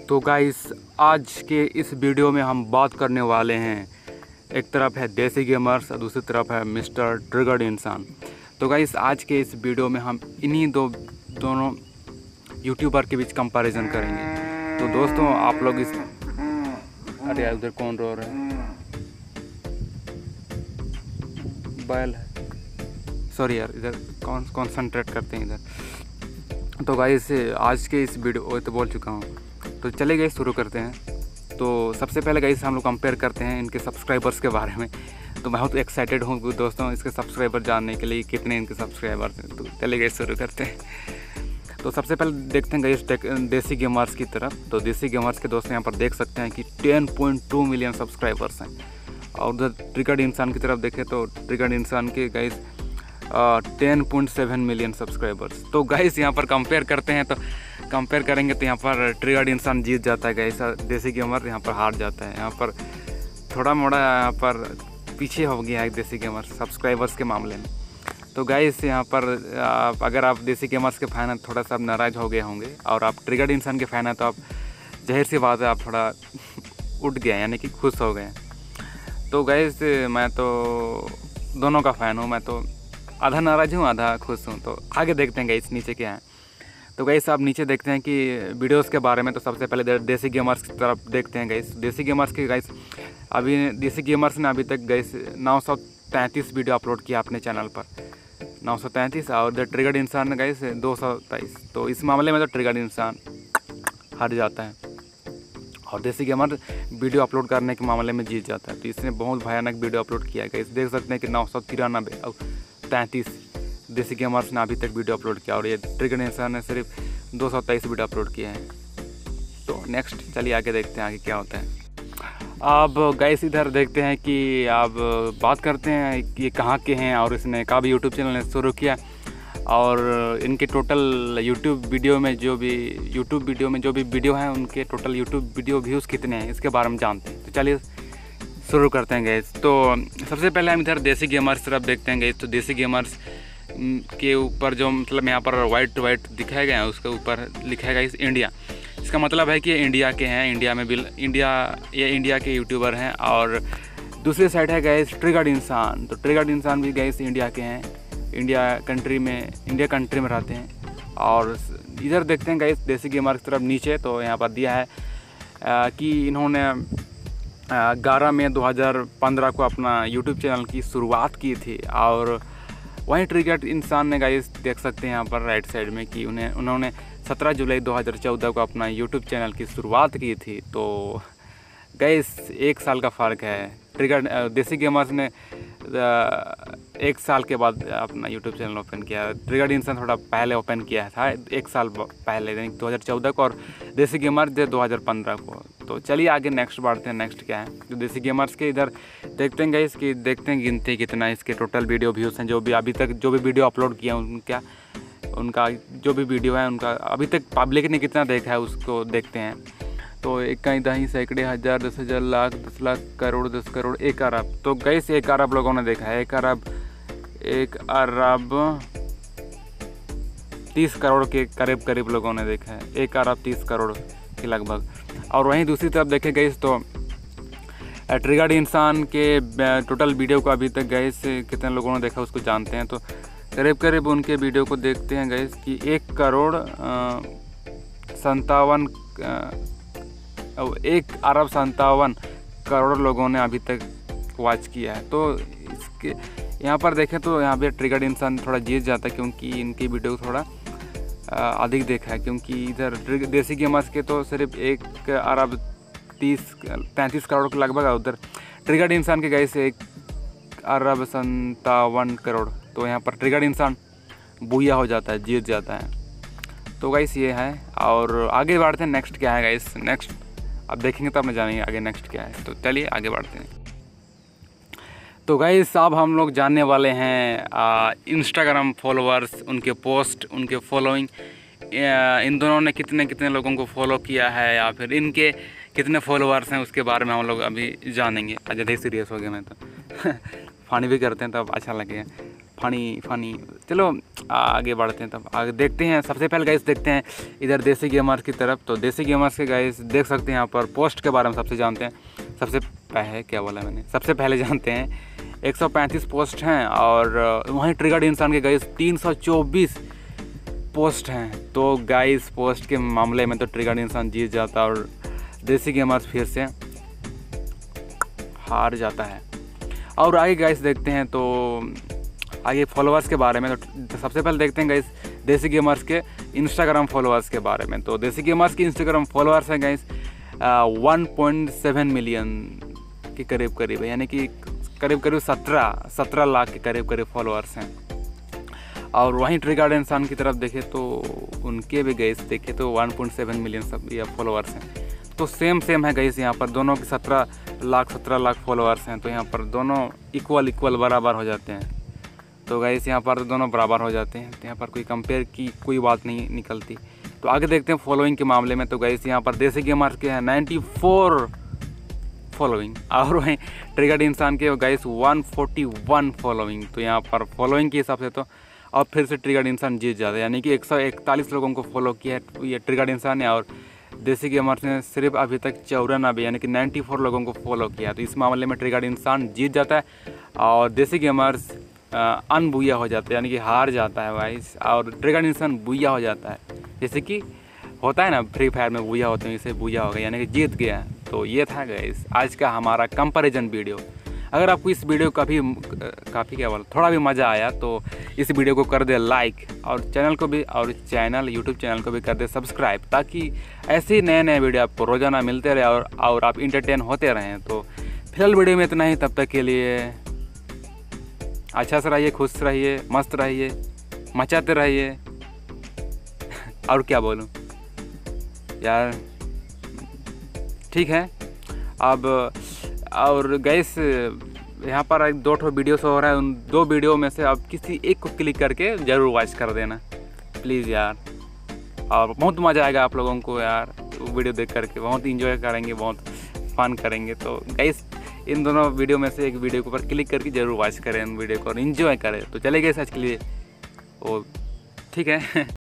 तो गाइस आज के इस वीडियो में हम बात करने वाले हैं, एक तरफ है देसी गेमर्स और दूसरी तरफ है मिस्टर ट्रिगर्ड इंसान। तो गाइस आज के इस वीडियो में हम इन्हीं दोनों यूट्यूबर के बीच कंपैरिजन करेंगे। तो दोस्तों आप लोग इस अरे यार उधर कौन रो रहा है? बैल है, सॉरी यार, इधर कॉन्सनट्रेट करते हैं इधर। तो गाइस आज के इस वीडियो तो बोल चुका हूँ, तो चले गए शुरू करते हैं। तो सबसे पहले गाइस हम लोग कंपेयर करते हैं इनके सब्सक्राइबर्स के बारे में। तो मैं बहुत एक्साइटेड हूँ दोस्तों इसके सब्सक्राइबर जानने के लिए, कितने इनके सब्सक्राइबर्स हैं। तो चले गए शुरू करते हैं। तो सबसे पहले देखते हैं गाइस देसी गेमर्स की तरफ। तो देसी गेमर्स के दोस्तों यहाँ पर देख सकते हैं कि 10.2 मिलियन सब्सक्राइबर्स हैं। और उधर ट्रिगर्ड इंसान की तरफ देखें तो ट्रिगर्ड इंसान के गाइस 10.7 मिलियन सब्सक्राइबर्स। तो गाइस यहाँ पर कंपेयर करते हैं, तो कंपेयर करेंगे तो यहाँ पर ट्रिगर्ड इंसान जीत जाता है गाइस, देसी गेमर यहाँ पर हार जाता है। यहाँ पर थोड़ा मोड़ा यहाँ पर पीछे हो गया है देसी गेमर सब्सक्राइबर्स के मामले में। तो गाइस यहाँ पर अगर आप देसी गेमर्स के फ़ैन हैं थोड़ा सा आप नाराज़ हो गए होंगे, और आप ट्रिगर्ड इंसान के फ़ैन हैं तो आप जाहिर सी बात है आप थोड़ा उठ गए, यानी कि खुश हो गए। तो गाइस मैं तो दोनों का फ़ैन हूँ, मैं तो आधा नाराज़ हूँ आधा खुश हूँ। तो आगे देखते हैं गाइस नीचे क्या है। तो गाइस आप नीचे देखते हैं कि वीडियोस के बारे में। तो सबसे पहले देसी गेमर्स की तरफ देखते हैं गाइस। देसी गेमर्स की गाइस अभी देसी गेमर्स ने अभी तक गाइस 933 वीडियो अपलोड किया अपने चैनल पर, 933। और द ट्रिगर्ड इंसान ने गाइस 223। तो इस मामले में तो ट्रिगर्ड इंसान हार जाता है और देसी गेमर वीडियो अपलोड करने के मामले में जीत जाता है। तो इसने बहुत भयानक वीडियो अपलोड किया है गाइस, देख सकते हैं कि 993 और 33 देसी गेमर्स ने अभी तक वीडियो अपलोड किया, और ये ट्रिगर्ड इंसान ने सिर्फ 223 वीडियो अपलोड किए हैं। तो नेक्स्ट चलिए आगे देखते हैं आगे क्या होता है। अब गाइस इधर देखते हैं कि आप बात करते हैं कि ये कहाँ के हैं, और इसने कब यूट्यूब चैनल ने शुरू किया, और इनके टोटल यूट्यूब वीडियो में जो भी वीडियो हैं उनके टोटल यूट्यूब वीडियो व्यूज़ कितने हैं इसके बारे में जानते हैं। तो चलिए शुरू करते हैं गाइस। तो सबसे पहले हम इधर देसी गेमर्स तरफ देखते हैं गाइस। तो देसी गेमर्स के ऊपर जो मतलब यहाँ पर वाइट दिखाया गया है उसके ऊपर लिखा है गाइस इंडिया। इसका मतलब है कि ये इंडिया के हैं, इंडिया के यूट्यूबर हैं। और दूसरी साइड है गाइस ट्रिगर्ड इंसान। तो ट्रिगर्ड इंसान भी गाइस इंडिया के हैं, इंडिया कंट्री में रहते हैं। और इधर देखते हैं गाइस देसी गेमर की तरफ नीचे। तो यहाँ पर दिया है कि इन्होंने 11 मई 2015 को अपना यूट्यूब चैनल की शुरुआत की थी। और वहीं ट्रिगर्ड इंसान ने गाइस देख सकते हैं यहाँ पर राइट साइड में कि उन्होंने 17 जुलाई 2014 को अपना यूट्यूब चैनल की शुरुआत की थी। तो गाइस 1 साल का फ़र्क है। देसी गेमर्स ने 1 साल के बाद अपना यूट्यूब चैनल ओपन किया। ट्रिगर्ड इंसान थोड़ा पहले ओपन किया था, 1 साल पहले, यानी 2014 को, और देसी गेमर्स 2015 को। तो चलिए आगे नेक्स्ट बढ़ते हैं। नेक्स्ट क्या है तो देसी गेमर्स के इधर देखते हैं गाइस कि गिनते कितना इसके टोटल वीडियो व्यूज़ हैं, जो भी अभी तक जो भी वीडियो अपलोड किया उनका जो भी वीडियो है उनका अभी तक पब्लिक ने कितना देखा है उसको देखते हैं। तो 1 कहीं 10 सैकड़े हज़ार 10,000 लाख 10 लाख करोड़ 10 करोड़ 1 अरब। तो गाइस 1 अरब लोगों ने देखा है, 1 अरब 30 करोड़ के करीब लोगों ने देखा है, 1 अरब 30 करोड़ के लगभग। और वहीं दूसरी तरफ देखें गाइस तो ट्रिगर्ड इंसान के टोटल वीडियो को अभी तक गाइस कितने लोगों ने देखा उसको जानते हैं। तो करीब उनके वीडियो को देखते हैं गाइस कि 1 करोड़ 1 अरब 57 करोड़ लोगों ने अभी तक वॉच किया है। तो इसके यहाँ पर देखें तो यहाँ पे ट्रिगर्ड इंसान थोड़ा जीत जाता है, क्योंकि इनकी वीडियो थोड़ा अधिक देखा है। क्योंकि इधर देसी गेमर्स के तो सिर्फ 1 अरब 33 करोड़ के लगभग है, उधर ट्रिगर्ड इंसान के गाइस 1 अरब 57 करोड़। तो यहाँ पर ट्रिगर्ड इंसान बूया हो जाता है, जीत जाता है। तो गाइस ये है, और आगे बढ़ते हैं। नेक्स्ट क्या है गाइस, नेक्स्ट अब देखेंगे तो आपने जानेंगे आगे नेक्स्ट क्या है। तो चलिए आगे बढ़ते हैं। तो गाइस अब हम लोग जानने वाले हैं इंस्टाग्राम फॉलोअर्स, उनके पोस्ट, उनके फॉलोइंग, इन दोनों ने कितने लोगों को फॉलो किया है, या फिर इनके कितने फॉलोअर्स हैं उसके बारे में हम लोग अभी जानेंगे। ज़्यादा ही सीरियस हो गया मैं तो फनी भी करते हैं तो अब अच्छा लगेगा। फनी। चलो आगे बढ़ते हैं, तब आगे देखते हैं। सबसे पहले गाइस देखते हैं इधर देसी गेमर्स की तरफ। तो देसी गेमर्स के गाइस देख सकते हैं यहाँ पर पोस्ट के बारे में सबसे जानते हैं। सबसे पहले जानते हैं 135 पोस्ट हैं, और वहीं ट्रिगर्ड इंसान के गाइस 324 पोस्ट हैं। तो गाइस पोस्ट के मामले में तो ट्रिगर्ड इंसान जीत जाता और देसी गेमर्स फिर से हार जाता है। और आगे गाइस देखते हैं, तो आगे फॉलोअर्स के बारे में। तो सबसे पहले देखते हैं गाइस देसी गेमर्स के इंस्टाग्राम फॉलोअर्स के बारे में। तो देसी गेमर्स के इंस्टाग्राम फॉलोअर्स हैं गाइस 1.7 मिलियन के करीब है, यानी कि करीब 17 लाख के करीब फॉलोअर्स हैं। और वहीं ट्रिगर्ड इंसान की तरफ देखें तो उनके भी गाइस देखें तो 1.7 मिलियन सब ये फॉलोअर्स हैं। तो सेम है गाइस, यहाँ पर दोनों के 17 लाख फॉलोअर्स हैं। तो यहाँ पर दोनों इक्वल बराबर हो जाते हैं। तो गाइस यहाँ पर दोनों बराबर हो जाते हैं, तो यहाँ पर कोई कंपेयर की कोई बात नहीं निकलती। तो आगे देखते हैं फॉलोइंग के मामले में। तो गाइस यहाँ पर देसी गेमर्स के हैं 94 फॉलोइंग, और वहीं ट्रिगर्ड इंसान के गाइस 141 फॉलोइंग। तो यहाँ पर फॉलोइंग के हिसाब से तो अब फिर से ट्रिगर्ड इंसान जीत जाता है, यानी कि 141 लोगों को फॉलो किया है ये ट्रिगर्ड इंसान ने, और देसी गेमर्स ने सिर्फ अभी तक 94 यानी कि 94 लोगों को फॉलो किया। तो इस मामले में ट्रिगर्ड इंसान जीत जाता है और देसी गेमर्स अनबुया हो जाता है, यानी कि हार जाता है गाइस, और ट्रिगर्ड इंसान बुया हो जाता है। जैसे कि होता है ना फ्री फायर में बुया होते हैं, इसे बुया हो गया यानी कि जीत गया। तो ये था गाइस आज का हमारा कंपैरिजन वीडियो। अगर आपको इस वीडियो थोड़ा भी मज़ा आया तो इस वीडियो को कर दे लाइक, और चैनल यूट्यूब चैनल को भी कर दे सब्सक्राइब, ताकि ऐसे ही नए वीडियो आपको रोज़ाना मिलते रहे और आप इंटरटेन होते रहें। तो फिलहाल वीडियो में इतना ही, तब तक के लिए अच्छा से रहिए, खुश रहिए, मस्त रहिए, मचाते रहिए। और क्या बोलूं यार, ठीक है। अब और गाइस यहाँ पर 2 वीडियो हो रहा है, उन 2 वीडियो में से आप किसी एक को क्लिक करके ज़रूर वॉच कर देना प्लीज़ यार, और बहुत मज़ा आएगा आप लोगों को यार वीडियो देख करके, बहुत इंजॉय करेंगे, बहुत फन करेंगे। तो गाइस इन दोनों वीडियो में से एक वीडियो के ऊपर क्लिक करके ज़रूर वॉच करें इन वीडियो को और इन्जॉय करें। तो चले गए आज के लिए, ओ ठीक है।